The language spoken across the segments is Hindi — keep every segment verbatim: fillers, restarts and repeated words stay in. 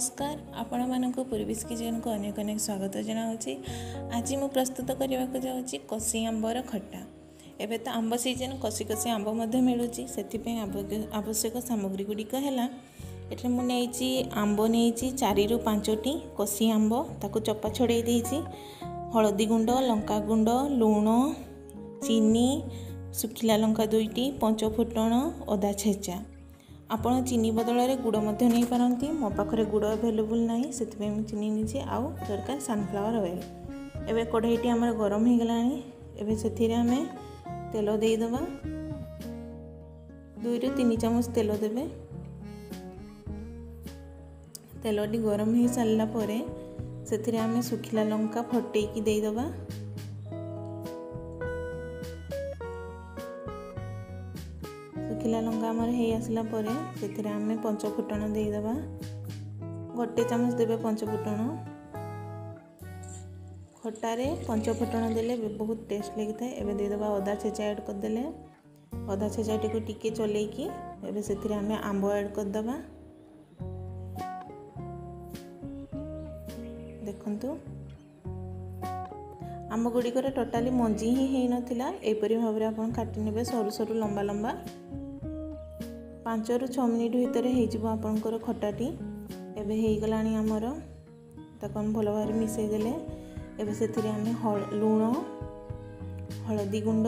नमस्कार आपण मानक पूर्वी किचन को अनेक अनेक स्वागत जनावि। आज मु प्रस्तुत करने को जाऊँगी कसी आंबर खट्टा। एबे तो आंब सीजन कसी कसी आंब मिलूँ से आवश्यक सामग्री गुड़िक है ये मुझे आंब नहीं चारि रु पांचटी कसी आंब ताकू चपा छड़े देती हलदी गुंड लंका गुंड लुण चीनी सुखिला लंका दुईटी पंच फुटण अदा छेचा। आपण चीनी बदल में गुड़ नहीं पारती मो पाखे गुड़ अवेलेबल ना से चीनी नीचे आउ दरकार सनफ्लावर ऑयल। एवं कढ़ाईटी आम गरम हो गला एवं से तेल देदेबा दुई रु तीन चामच तेल देवे। तेलटी गरम हो सारा पर से आम सुखिला लंका फटेकी देदेबा। सुखिला लंका आमर हो आसला पर से आम पंच फुटण देदेबा गोटे चामच देवे पंच फुटण। खटारे पंच फुटण देले बहुत टेस्ट लगी है। एवं देदेबा अदा छेचा ऐड करदे अदा छेचाटी को टिके चलैकी एवं से आम आंब ऐड करदबा। देखंतु आंब गुड़िकर टोटाली मंजी ही हो नाला एपरी भाव में आप काटि नेबे सरू सरू लंबा लंबा। पांच रु छः मिनिट भितर होकर खटाटी एवं हो गला आमर ताको हम भल भाव मिसई देले। एवं से आम लुण हलदी गुंड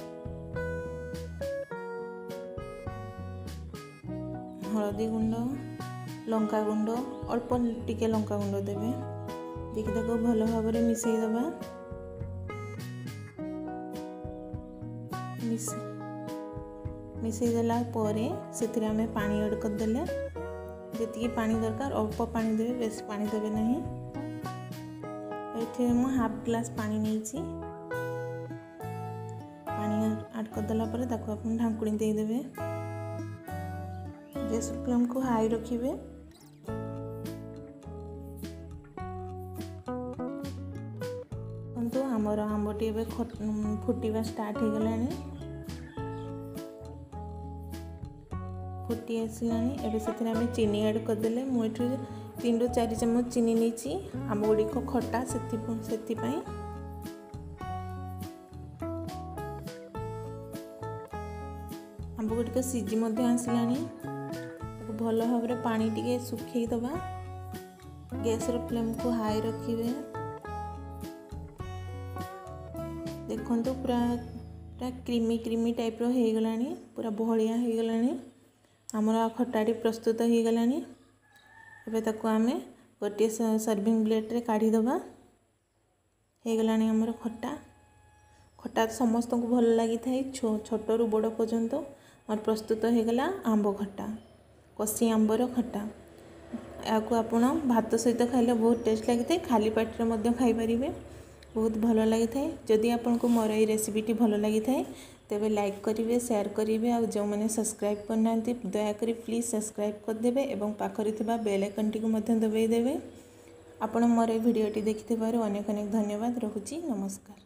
हलदी गुंड लंका गुंड अल्प टिके लंका गुंड देवे देखिए ताको भल भाव में मिसई दबा। मिस मिसई देला परे से आम पानी ऐड करदेले जी पानी दरकार अल्प पानी देवे बेस पानी देवे नहीं। ये मु हाफ ग्लास पानी नहीं पानी ऐड करदेला पर ताको अपन ढांकुणी देदेवे। गैस फ्लेम को हाई रखिए। तो आमर आंबटी फुटिवा स्टार्ट हो गला फुटी आसलानी। एवं से आम चीनी ऐड करदे मुझे तीन रु चार चमच चीनी नहीं आम गुड़ी को खटा से आंब गुड़िक सीझी आसलानी भल भाव में पानी टिके सुखई दबा। गैस फ्लेम को हाई रखिए। देखो पूरा पूरा क्रीमी क्रीमी टाइप रो हो गला पूरा बहलिया हो गला आमर खटाटी प्रस्तुत हो गला। एबे ताको आमे गोटे सर्विंग प्लेट रे काढ़ी दबा। हो गला आमर खट्टा खट्टा समस्त को भल लगी थाए छोट रु बड़ पर्यंत और प्रस्तुत हो गला आंब खट्टा कसी आंबर खट्टा। या आपण भात सहित खाइले बहुत टेस्ट लगी थाए खाली पेट रे मध्य खाई परिबे बहुत भल लगी थाए। जदि आपन को मोर ये रेसिपीटी भल लगी थाए तेबे लाइक करिवे शेयर करिवे और जो मैंने सब्सक्राइब करना दयाकोरी प्लीज सब्सक्राइब करदेवे एवं पाखरे थिबा बेल आइकन टी को मध्य दबाई देवे। आपण मोर ये वीडियोटी देखिथिबारु अनेक अनेक धन्यवाद। रहुची नमस्कार।